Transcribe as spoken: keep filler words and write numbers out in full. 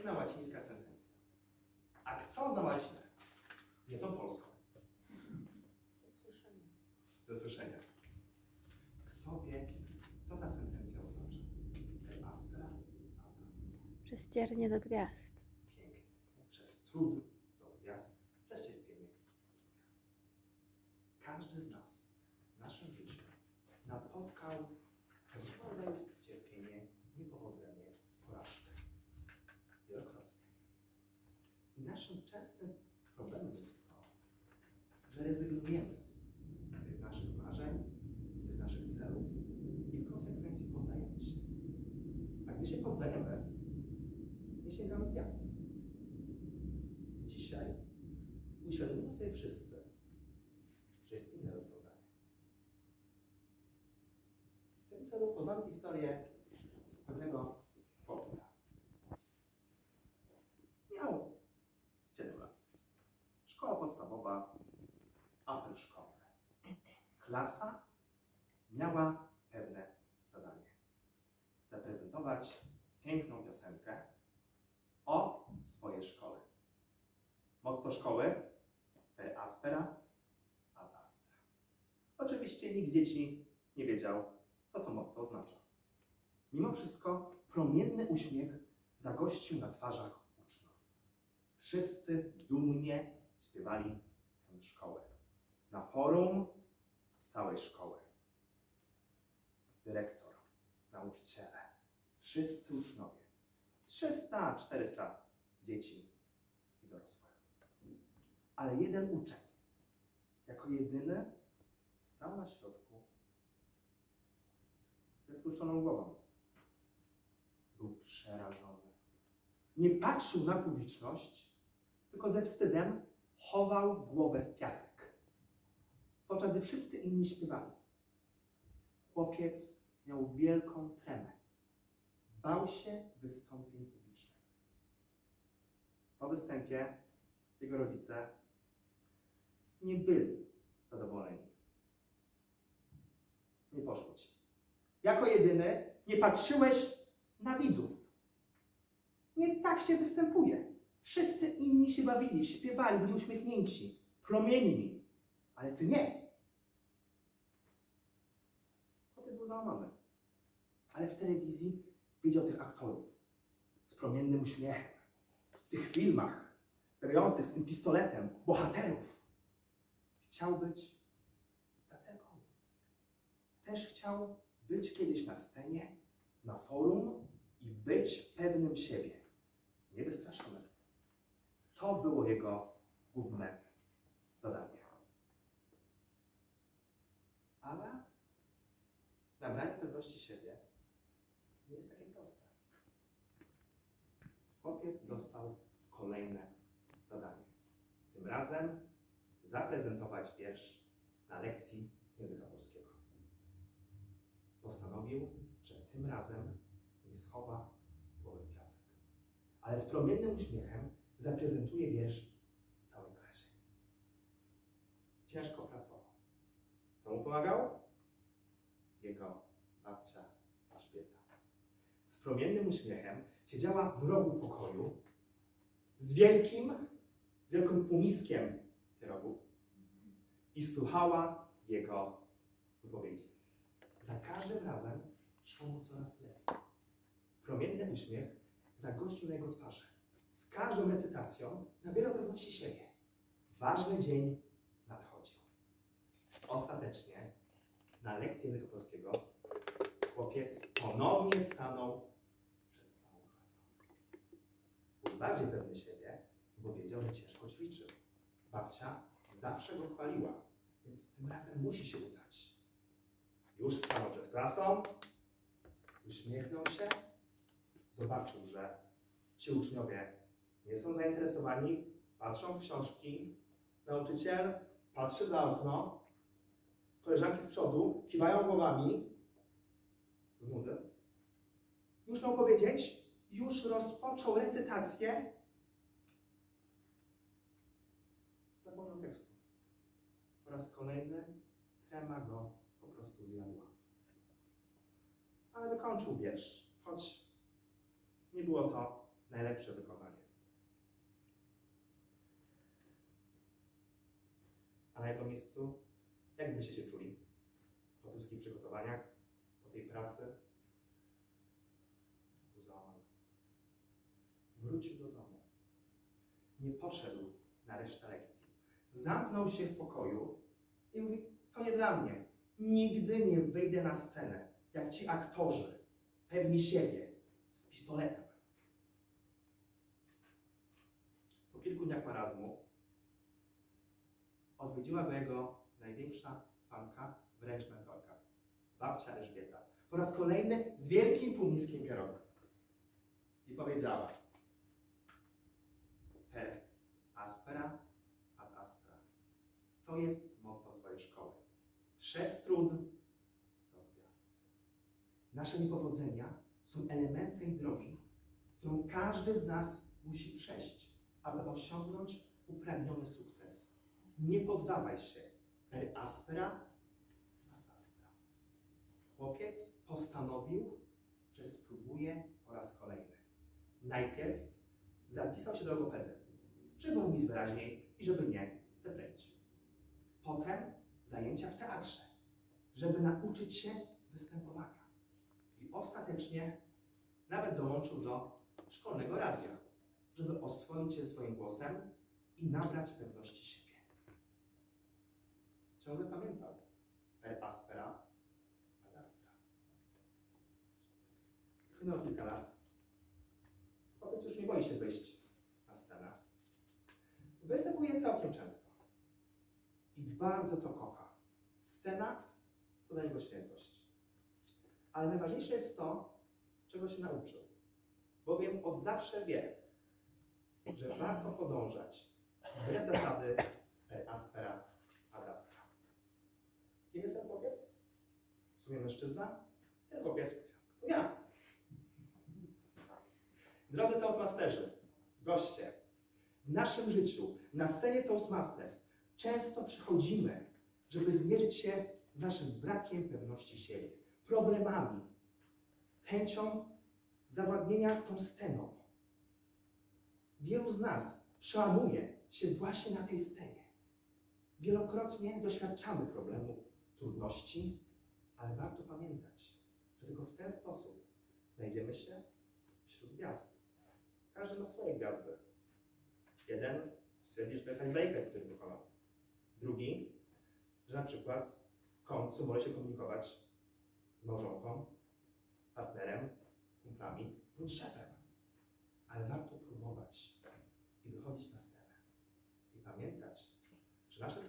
piękna łacińska sentencja. A kto zna łacinę? Nie tą polską. Ze słyszenia. Ze słyszenia. Kto wie, co ta sentencja oznacza? Per aspera ad astra. Przez ciernie do gwiazd. Pięknie. Przez trud do gwiazd, przez cierpienie do gwiazd. Każdy z nas w naszym życiu napotkał różnego rodzaju cierpienie, niepowodzenie, porażkę. Wielokrotnie. I naszym częstym problemem jest to, że rezygnujemy z tych naszych marzeń, z tych naszych celów i w konsekwencji poddajemy się. A gdy się poddajemy, nie sięgamy gwiazd. Dzisiaj uświadomimy sobie wszyscy, że jest inne rozwiązanie. W tym celu poznamy historię pewnego chłopca. Miał siedem lat. Szkoła podstawowa, apel szkolny. Klasa miała pewne zadanie. Zaprezentować piękną piosenkę o swojej szkole. Motto szkoły per aspera ad astra. Oczywiście nikt z dzieci nie wiedział, co to motto oznacza. Mimo wszystko promienny uśmiech zagościł na twarzach uczniów. Wszyscy dumnie śpiewali tę szkołę. Na forum całej szkoły. Dyrektor, nauczyciele, wszyscy uczniowie. trzysta czterysta dzieci i dorosłych. Ale jeden uczeń, jako jedyny, stał na środku ze spuszczoną głową. Był przerażony. Nie patrzył na publiczność, tylko ze wstydem chował głowę w piasek. Podczas gdy wszyscy inni śpiewali. Chłopiec miał wielką tremę. Bał się wystąpień publicznych. Po występie jego rodzice nie byli zadowoleni. Nie poszło ci. Jako jedyny nie patrzyłeś na widzów. Nie tak się występuje. Wszyscy inni się bawili, śpiewali, byli uśmiechnięci, promienni. Ale ty nie. Chłopiec był załamany. Ale w telewizji widział tych aktorów z promiennym uśmiechem. W tych filmach grających z tym pistoletem bohaterów. Chciał być tacy jak on. Też chciał być kiedyś na scenie, na forum i być pewnym siebie. Niewystraszony. To było jego główne zadanie. Ale nabranie pewności siebie nie jest takie proste. Chłopiec dostał kolejne zadanie. Tym razem zaprezentować wiersz na lekcji języka polskiego. Postanowił, że tym razem nie schowa głowy w piasek, ale z promiennym uśmiechem zaprezentuje wiersz całej klasie. Ciężko pracował. Kto mu pomagał? Jego babcia Elżbieta. Z promiennym uśmiechem siedziała w rogu pokoju z wielkim, z wielkim półmiskiem pierogów i słuchała jego wypowiedzi. Za każdym razem szło mu coraz lepiej. Promienny uśmiech zagościł na jego twarzy. Z każdą recytacją nabierał pewności siebie. Ważny dzień nadchodził. Ostatecznie na lekcji języka polskiego chłopiec ponownie stanął przed całą klasą. Był bardziej pewny siebie, bo wiedział, że ciężko ćwiczył. Babcia zawsze go chwaliła, więc tym razem musi się udać. Już stanął przed klasą, uśmiechnął się, zobaczył, że ci uczniowie nie są zainteresowani, patrzą w książki, nauczyciel patrzy za okno, koleżanki z przodu kiwają głowami z nudy. Już miał powiedzieć, już rozpoczął recytację. Zapomniał tekstu. Po raz kolejny trema go po prostu zjadła. Ale dokończył wiersz, choć nie było to najlepsze wykonanie. A na jego miejscu, jak byście się czuli po tych wszystkich przygotowaniach, po tej pracy? Był załamany. Wrócił do domu. Nie poszedł na resztę lekcji. Zamknął się w pokoju i mówi, to nie dla mnie. Nigdy nie wyjdę na scenę, jak ci aktorzy, pewni siebie, z pistoletem. Po kilku dniach marazmu odwiedziła go jego największa fanka, wręcz mentorka, babcia Elżbieta. Po raz kolejny z wielkim półmiskiem pieroga. I powiedziała: per aspera ad astra. To jest motto twojej szkoły. Przez trud do gwiazd. Nasze niepowodzenia są elementem drogi, którą każdy z nas musi przejść, aby osiągnąć upragniony sukces. Nie poddawaj się. Per aspera ad astra. Chłopiec postanowił, że spróbuje po raz kolejny. Najpierw zapisał się do logopedy, żeby mówić wyraźniej i żeby nie zeplenić. Potem zajęcia w teatrze, żeby nauczyć się występowania. I ostatecznie nawet dołączył do szkolnego radia, żeby oswoić się swoim głosem i nabrać pewności siebie. Ciągle pamiętał per aspera ad astra. Minęło kilka lat. Chłopiec już nie boi się wyjść na scenę. Występuje całkiem często. I bardzo to kocha. Scena to dla niego świętość. Ale najważniejsze jest to, czego się nauczył. Bowiem od zawsze wie, że warto podążać wbrew zasady per aspera ad astra. Kim jest ten chłopiec? W sumie mężczyzna? Ten chłopiec to ja. Drodzy Toastmasterzy, goście, w naszym życiu, na scenie Toastmasters często przychodzimy, żeby zmierzyć się z naszym brakiem pewności siebie, problemami, chęcią zawładnienia tą sceną. Wielu z nas przełamuje się właśnie na tej scenie. Wielokrotnie doświadczamy problemów, trudności, ale warto pamiętać, że tylko w ten sposób znajdziemy się wśród gwiazd. Każdy ma swoje gwiazdy. Jeden stwierdzi, że to jest icebreaker, który wykonał. Drugi, że na przykład w końcu może się komunikować z małżonką, partnerem, kumplami lub szefem. Ale warto próbować i wychodzić na scenę. I pamiętać, że nasze